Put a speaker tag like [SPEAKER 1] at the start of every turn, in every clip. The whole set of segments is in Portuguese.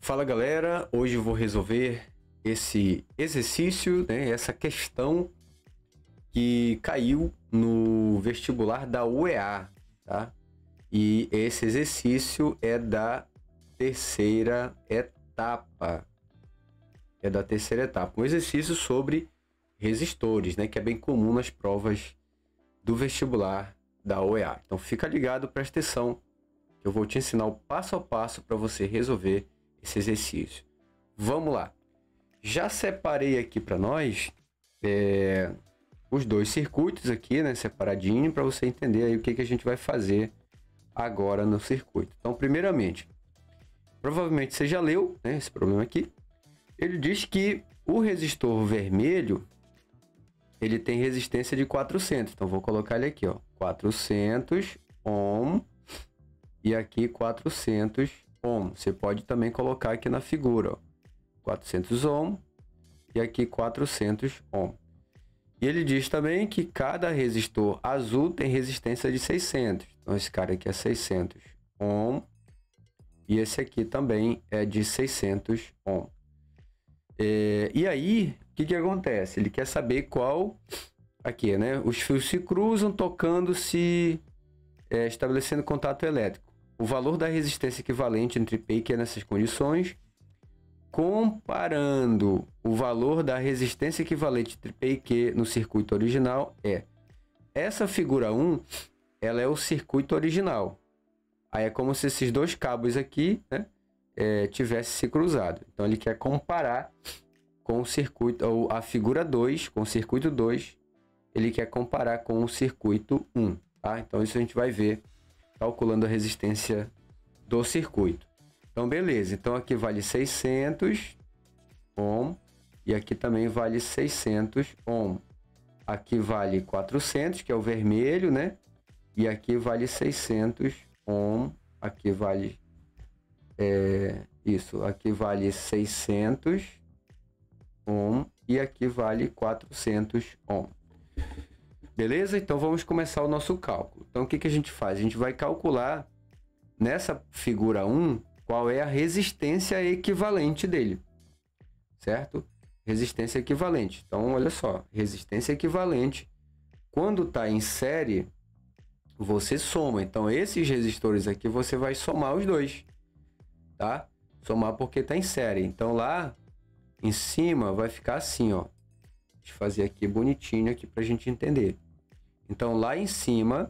[SPEAKER 1] Fala galera, hoje eu vou resolver esse exercício, né, essa questão que caiu no vestibular da UEA, tá? E esse exercício é da terceira etapa. Um exercício sobre resistores, né, que é bem comum nas provas do vestibular da UEA. Então fica ligado, presta atenção, que eu vou te ensinar o passo a passo para você resolver esse exercício. Vamos lá. Já separei aqui para nós os dois circuitos aqui, né, separadinho, para você entender aí o que a gente vai fazer agora no circuito. Então, primeiramente, provavelmente você já leu, né, esse problema aqui. Ele diz que o resistor vermelho ele tem resistência de 400. Então, vou colocar ele aqui, ó, 400 ohm e aqui 400 ohm. Você pode também colocar aqui na figura, ó, 400 ohm e aqui 400 ohm. E ele diz também que cada resistor azul tem resistência de 600. Então, esse cara aqui é 600 ohm e esse aqui também é de 600 ohm. E aí, o que acontece? Ele quer saber qual... Aqui, né? Os fios se cruzam, tocando-se, estabelecendo contato elétrico. O valor da resistência equivalente entre P e Q nessas condições, comparando o valor da resistência equivalente entre P e Q no circuito original é... Essa figura 1, ela é o circuito original. Aí é como se esses dois cabos aqui, né, tivesse se cruzado. Então ele quer comparar com o circuito, ou a figura 2, com o circuito 2, ele quer comparar com o circuito 1, tá? Então isso a gente vai ver calculando a resistência do circuito. Então beleza, então aqui vale 600 ohm e aqui também vale 600 ohm. Aqui vale 400, que é o vermelho, né? E aqui vale 600 ohm, aqui vale aqui vale 600 ohm e aqui vale 400 ohm. Beleza? Então vamos começar o nosso cálculo. Então o que a gente faz? A gente vai calcular nessa figura 1 qual é a resistência equivalente dele, certo? Resistência equivalente. Então olha só, resistência equivalente, quando está em série, você soma. Então esses resistores aqui você vai somar os dois, tá? Somar porque está em série. Então lá em cima vai ficar assim, ó. Deixa eu fazer aqui bonitinho aqui para a gente entender. Então lá em cima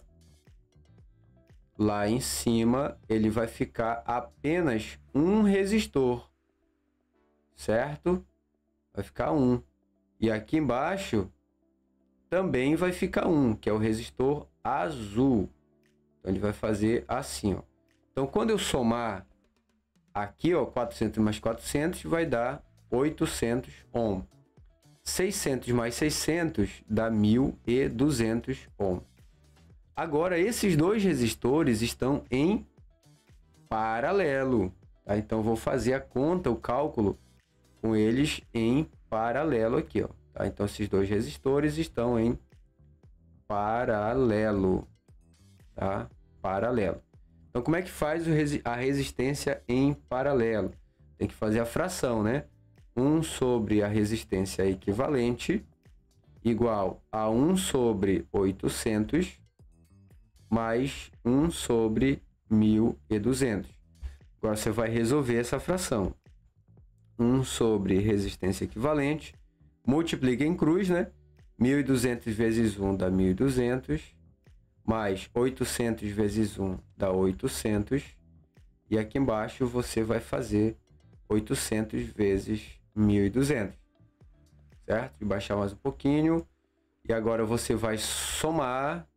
[SPEAKER 1] ele vai ficar apenas um resistor, certo? Vai ficar um. E aqui embaixo também vai ficar um, que é o resistor azul. Então ele vai fazer assim, ó. Então quando eu somar aqui, ó, 400 mais 400 vai dar 800 ohm. 600 mais 600 dá 1.200 ohm. Agora, esses dois resistores estão em paralelo, tá? Então, vou fazer a conta, o cálculo com eles em paralelo aqui, ó, tá? Então, esses dois resistores estão em paralelo, tá? Paralelo. Então, como é que faz a resistência em paralelo? Tem que fazer a fração, né? 1 sobre a resistência equivalente igual a 1 sobre 800 mais 1 sobre 1.200. Agora você vai resolver essa fração. 1 sobre resistência equivalente, multiplica em cruz, né? 1.200 vezes 1 dá 1.200, mais 800 vezes 1 dá 800, e aqui embaixo você vai fazer 800 vezes 1.200, certo? E baixar mais um pouquinho, e agora você vai somar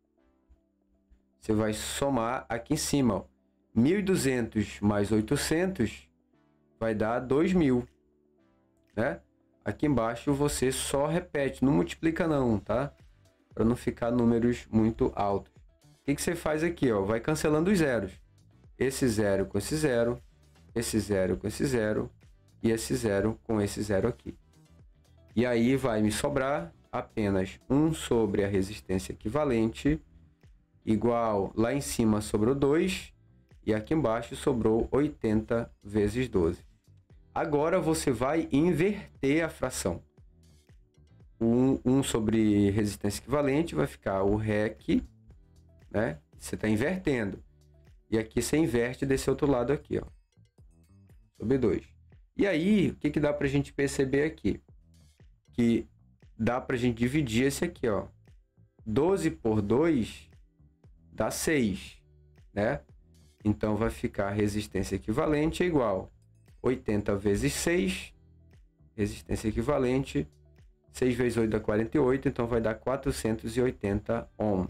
[SPEAKER 1] aqui em cima, ó. 1.200 mais 800 vai dar 2.000, né? Aqui embaixo você só repete, não multiplica não, tá? Para não ficar números muito altos. O que você faz aqui, ó? Vai cancelando os zeros. Esse zero com esse zero, esse zero com esse zero e esse zero com esse zero aqui. E aí vai me sobrar apenas 1 sobre a resistência equivalente igual, lá em cima sobrou 2 e aqui embaixo sobrou 80 vezes 12. Agora você vai inverter a fração. O 1 sobre resistência equivalente vai ficar o REC, né? Você está invertendo. E aqui você inverte desse outro lado aqui, ó, sobre 2. E aí, o que que dá para a gente perceber aqui? Que dá para a gente dividir esse aqui, ó. 12 por 2 dá 6, né? Então, vai ficar resistência equivalente é igual 80 vezes 6, resistência equivalente, 6 vezes 8 dá 48, então vai dar 480 ohm.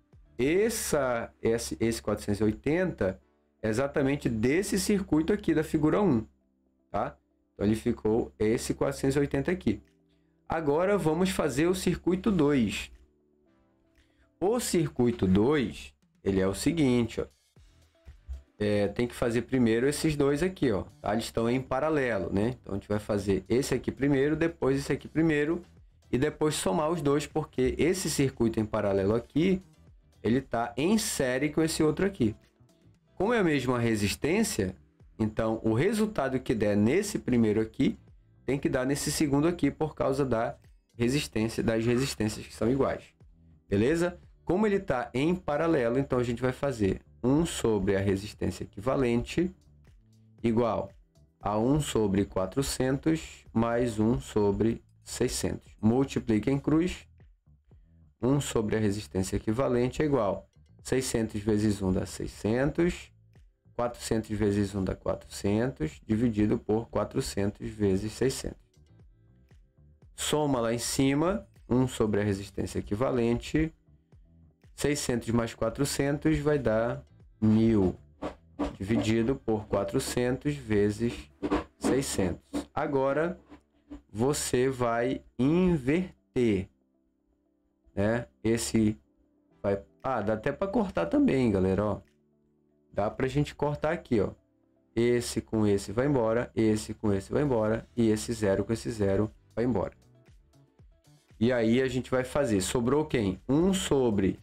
[SPEAKER 1] Esse 480 é exatamente desse circuito aqui da figura 1, tá? Então, ele ficou esse 480 aqui. Agora, vamos fazer o circuito 2. O circuito 2, ele é o seguinte, ó. Tem que fazer primeiro esses dois aqui, ó, tá? Eles estão em paralelo, né? Então, a gente vai fazer esse aqui primeiro, depois esse aqui primeiro, e depois somar os dois, porque esse circuito em paralelo aqui, ele está em série com esse outro aqui. Como é a mesma resistência, então o resultado que der nesse primeiro aqui, tem que dar nesse segundo aqui, por causa da resistência, das resistências que são iguais. Beleza? Como ele está em paralelo, então a gente vai fazer 1 sobre a resistência equivalente igual a 1 sobre 400 mais 1 sobre 600. Multiplica em cruz. 1 sobre a resistência equivalente é igual a 600 vezes 1 dá 600. 400 vezes 1 dá 400, dividido por 400 vezes 600. Soma lá em cima, 1 sobre a resistência equivalente. 600 mais 400 vai dar 1000, dividido por 400 vezes 600. Agora, você vai inverter, né? Esse vai... dá até para cortar também, galera, ó. Dá para a gente cortar aqui, ó. Esse com esse vai embora, esse com esse vai embora, e esse 0 com esse 0 vai embora. E aí a gente vai fazer, sobrou quem? 1 sobre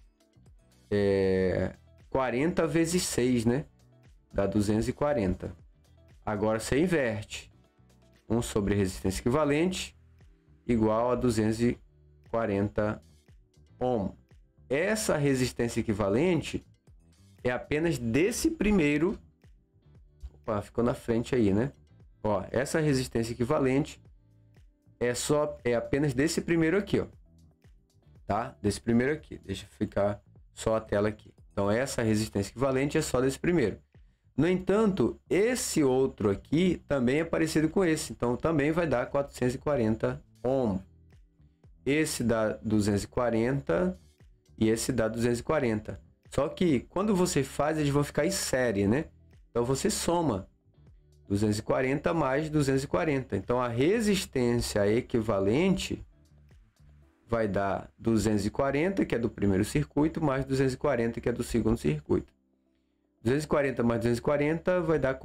[SPEAKER 1] 40 vezes 6, né? Dá 240. Agora você inverte. 1 sobre resistência equivalente igual a 240 ohm. Essa resistência equivalente é apenas desse primeiro... Opa, ficou na frente aí, né? Ó, essa resistência equivalente é apenas desse primeiro aqui, ó. Tá? Desse primeiro aqui. Deixa eu ficar só a tela aqui. Então, essa resistência equivalente é só desse primeiro. No entanto, esse outro aqui também é parecido com esse. Então, também vai dar 440 ohm. Esse dá 240 e esse dá 240. Só que, quando você faz, eles vão ficar em série, né? Então, você soma 240 mais 240. Então, a resistência equivalente vai dar 240, que é do primeiro circuito, mais 240, que é do segundo circuito. 240 mais 240 vai dar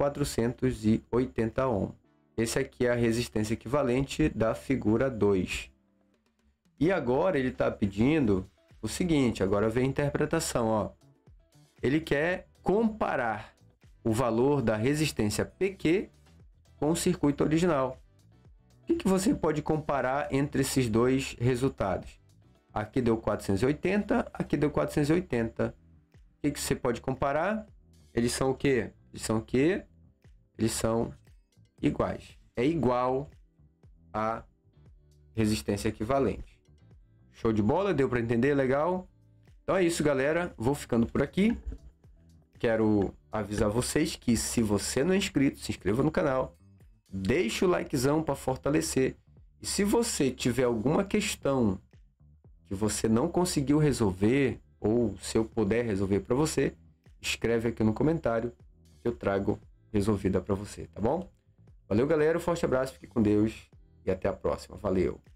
[SPEAKER 1] 480 ohm. Esse aqui é a resistência equivalente da figura 2. E agora ele está pedindo o seguinte, agora vem a interpretação, ó. Ele quer comparar o valor da resistência PQ com o circuito original. O que você pode comparar entre esses dois resultados? Aqui deu 480, aqui deu 480. O que você pode comparar? Eles são o quê? Eles são o quê? Eles são iguais. É igual a resistência equivalente. Show de bola? Deu para entender? Legal? Então é isso, galera. Vou ficando por aqui. Quero avisar vocês que se você não é inscrito, se inscreva no canal. Deixa o likezão para fortalecer. E se você tiver alguma questão que você não conseguiu resolver, ou se eu puder resolver para você, escreve aqui no comentário que eu trago resolvida para você, tá bom? Valeu, galera. Um forte abraço, fique com Deus e até a próxima. Valeu!